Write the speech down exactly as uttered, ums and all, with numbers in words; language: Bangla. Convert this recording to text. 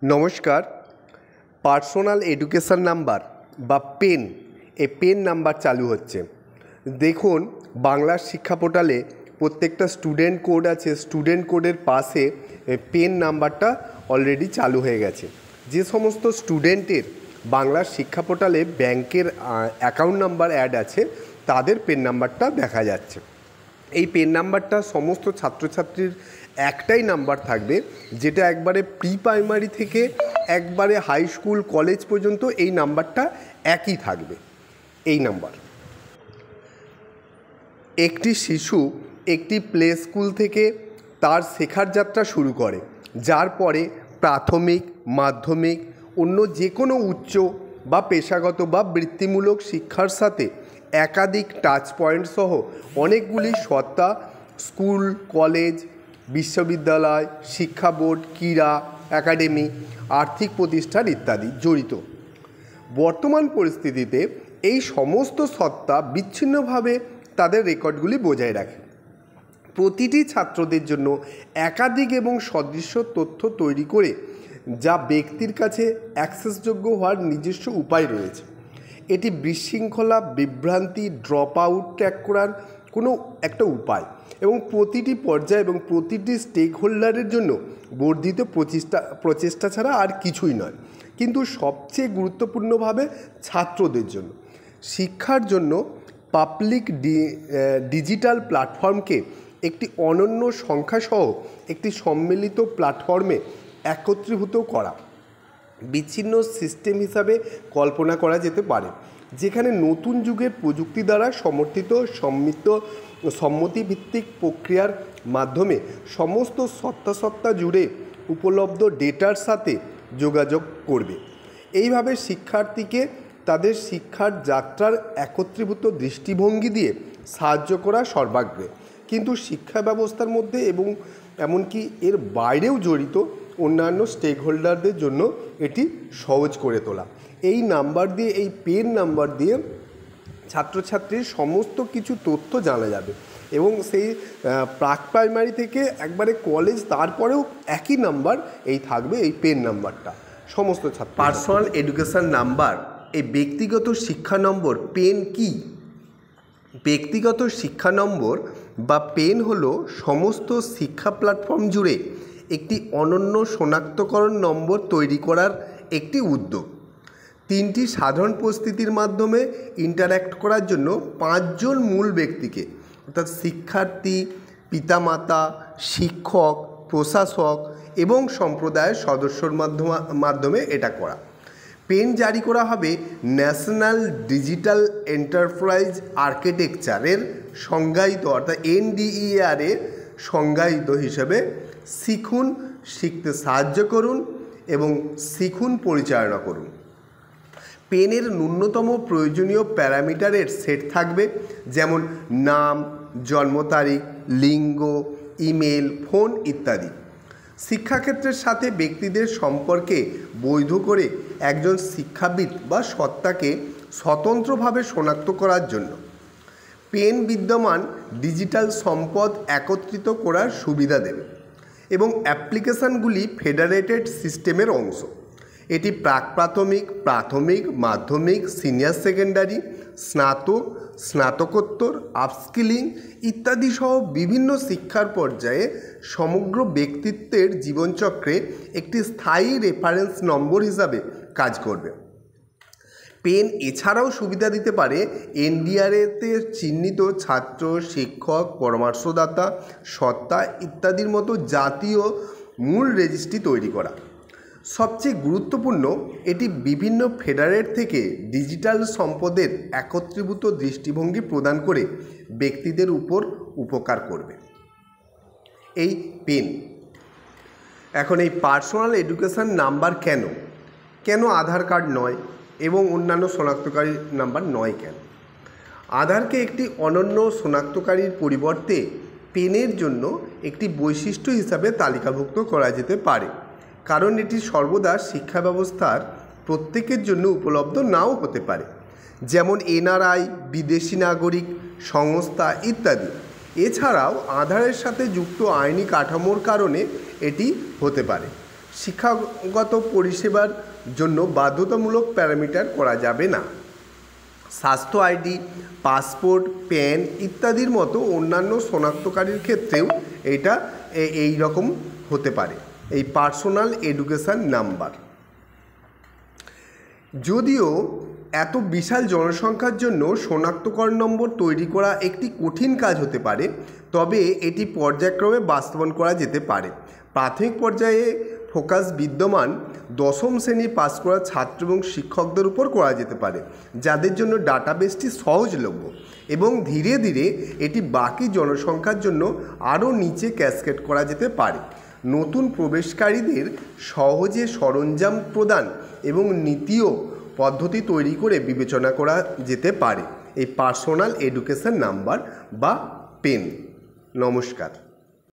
নমস্কার। পার্সোনাল এডুকেশন নাম্বার বা পেন এ পেন নাম্বার চালু হচ্ছে। দেখুন, বাংলার শিক্ষা পোর্টালে প্রত্যেকটা স্টুডেন্ট কোড আছে, স্টুডেন্ট কোডের পাশে পেন নাম্বারটা অলরেডি চালু হয়ে গেছে। যে সমস্ত স্টুডেন্টের বাংলার শিক্ষা পোর্টালে ব্যাংকের অ্যাকাউন্ট নাম্বার অ্যাড আছে তাদের পেন নাম্বারটা দেখা যাচ্ছে। এই পেন নাম্বারটা সমস্ত ছাত্রছাত্রীর একটাই নাম্বার থাকবে, যেটা একবারে প্রি প্রাইমারি থেকে একবারে হাই স্কুল কলেজ পর্যন্ত এই নাম্বারটা একই থাকবে। এই নাম্বার একটি শিশু একটি প্লে স্কুল থেকে তার শেখার যাত্রা শুরু করে, যার পরে প্রাথমিক, মাধ্যমিক, অন্য যে কোনো উচ্চ বা পেশাগত বা বৃত্তিমূলক শিক্ষার সাথে একাধিক টাচ পয়েন্ট সহ অনেকগুলি সত্তা স্কুল, কলেজ, বিশ্ববিদ্যালয়, শিক্ষা বোর্ড, ক্রীড়া একাডেমি, আর্থিক প্রতিষ্ঠান ইত্যাদি জড়িত। বর্তমান পরিস্থিতিতে এই সমস্ত সত্তা বিচ্ছিন্নভাবে তাদের রেকর্ডগুলি বজায় রাখে। প্রতিটি ছাত্রদের জন্য একাধিক এবং সদৃশ্য তথ্য তৈরি করে যা ব্যক্তির কাছে অ্যাক্সেসযোগ্য হওয়ার নিজস্ব উপায় রয়েছে। এটি বিশৃঙ্খলা, বিভ্রান্তি, ড্রপ আউট ট্র্যাক করার কোনো একটা উপায় এবং প্রতিটি পর্যায়ে এবং প্রতিটি স্টেক হোল্ডারের জন্য বর্ধিত প্রচেষ্টা প্রচেষ্টা ছাড়া আর কিছুই নয়। কিন্তু সবচেয়ে গুরুত্বপূর্ণভাবে ছাত্রদের জন্য শিক্ষার জন্য পাবলিক ডিজিটাল প্ল্যাটফর্মকে একটি অনন্য সংখ্যাসহ একটি সম্মিলিত প্ল্যাটফর্মে একত্রীভূত করা বিচ্ছিন্ন সিস্টেম হিসাবে কল্পনা করা যেতে পারে, যেখানে নতুন যুগের প্রযুক্তি দ্বারা সমর্থিত সম্মিলিত সম্মতিভিত্তিক প্রক্রিয়ার মাধ্যমে সমস্ত সত্তা সত্তা জুড়ে উপলব্ধ ডেটার সাথে যোগাযোগ করবে। এইভাবে শিক্ষার্থীকে তাদের শিক্ষার যাত্রার একত্রীভূত দৃষ্টিভঙ্গি দিয়ে সাহায্য করা সর্বাগ্রে, কিন্তু শিক্ষা ব্যবস্থার মধ্যে এবং এমনকি এর বাইরেও জড়িত অন্যান্য স্টেক হোল্ডারদের জন্য এটি সহজ করে তোলা। এই নাম্বার দিয়ে, এই পেন নাম্বার দিয়ে ছাত্রছাত্রীর সমস্ত কিছু তথ্য জানা যাবে এবং সেই প্রাক প্রাইমারি থেকে একবারে কলেজ, তারপরেও একই নাম্বার এই থাকবে, এই পেন নাম্বারটা সমস্ত ছাত্র। পার্সোনাল এডুকেশন নাম্বার এই ব্যক্তিগত শিক্ষা নম্বর পেন কি? ব্যক্তিগত শিক্ষা নম্বর বা পেন হলো সমস্ত শিক্ষা প্ল্যাটফর্ম জুড়ে একটি অনন্য শনাক্তকরণ নম্বর তৈরি করার একটি উদ্যোগ। তিনটি সাধারণ পরিস্থিতির মাধ্যমে ইন্টারঅ্যাক্ট করার জন্য পাঁচজন মূল ব্যক্তিকে, অর্থাৎ শিক্ষার্থী, পিতামাতা, শিক্ষক, প্রশাসক এবং সম্প্রদায়ের সদস্যর মাধ্যমে মাধ্যমে এটা করা। পেন জারি করা হবে ন্যাশনাল ডিজিটাল এন্টারপ্রাইজ আর্কিটেকচারের সংজ্ঞায়িত, অর্থাৎ এনডিইআর এর সংজ্ঞায়িত হিসেবে শিখুন, শিখতে সাহায্য করুন এবং শিখুন পরিচালনা করুন। পেনের ন্যূনতম প্রয়োজনীয় প্যারামিটারের সেট থাকবে, যেমন নাম, জন্ম তারিখ, লিঙ্গ, ইমেল, ফোন ইত্যাদি। শিক্ষাক্ষেত্রের সাথে ব্যক্তিদের সম্পর্কে বৈধ করে একজন শিক্ষাবিদ বা সত্তাকে স্বতন্ত্রভাবে শনাক্ত করার জন্য পেন বিদ্যমান ডিজিটাল সম্পদ একত্রিত করার সুবিধা দেবে এবং অ্যাপ্লিকেশানগুলি ফেডারেটেড সিস্টেমের অংশ। এটি প্রাক প্রাথমিক, প্রাথমিক, মাধ্যমিক, সিনিয়র সেকেন্ডারি, স্নাতক, স্নাতকোত্তর, আপস্কিলিং ইত্যাদি সহ বিভিন্ন শিক্ষার পর্যায়ে সমগ্র ব্যক্তিত্বের জীবনচক্রে একটি স্থায়ী রেফারেন্স নম্বর হিসাবে কাজ করবে। পেন এছাড়াও সুবিধা দিতে পারে এনডিআরএতে চিহ্নিত ছাত্র, শিক্ষক, পরামর্শদাতা, সত্তা ইত্যাদির মতো জাতীয় মূল রেজিস্ট্রি তৈরি করা। সবচেয়ে গুরুত্বপূর্ণ, এটি বিভিন্ন ফেডারেট থেকে ডিজিটাল সম্পদের একত্রীভূত দৃষ্টিভঙ্গি প্রদান করে ব্যক্তিদের উপর উপকার করবে। এই পেন এখন এই পার্সোনাল এডুকেশন নাম্বার কেন কেন আধার কার্ড নয় এবং অন্যান্য শনাক্তকারী নাম্বার নয় কেন? আধারকে একটি অনন্য শনাক্তকারীর পরিবর্তে পেনের জন্য একটি বৈশিষ্ট্য হিসাবে তালিকাভুক্ত করা যেতে পারে, কারণ এটি সর্বদা শিক্ষা ব্যবস্থার প্রত্যেকের জন্য উপলব্ধ নাও হতে পারে, যেমন এনআরআই, বিদেশি নাগরিক, সংস্থা ইত্যাদি। এছাড়াও আধারের সাথে যুক্ত আইনি কাঠামোর কারণে এটি হতে পারে। শিক্ষাগত পরিষেবার জন্য বাধ্যতামূলক প্যারামিটার করা যাবে না। স্বাস্থ্য আইডি, পাসপোর্ট, প্যান ইত্যাদির মতো অন্যান্য শনাক্তকারীর ক্ষেত্রেও এটা এই রকম হতে পারে, এই পার্সোনাল এডুকেশান নাম্বার। যদিও এত বিশাল জনসংখ্যার জন্য শনাক্তকরণ নম্বর তৈরি করা একটি কঠিন কাজ হতে পারে, তবে এটি পর্যায়ক্রমে বাস্তবায়ন করা যেতে পারে। প্রাথমিক পর্যায়ে ফোকাস বিদ্যমান দশম শ্রেণী পাস করা ছাত্র এবং শিক্ষকদের উপর করা যেতে পারে, যাদের জন্য ডাটাবেসটি সহজলভ্য, এবং ধীরে ধীরে এটি বাকি জনসংখ্যার জন্য আরও নিচে ক্যাসকেড করা যেতে পারে। নতুন প্রবেশকারীদের সহজে সরঞ্জাম প্রদান এবং নীতিও পদ্ধতি তৈরি করে বিবেচনা করা যেতে পারে, এই পার্সোনাল এডুকেশান নাম্বার বা পেন। নমস্কার।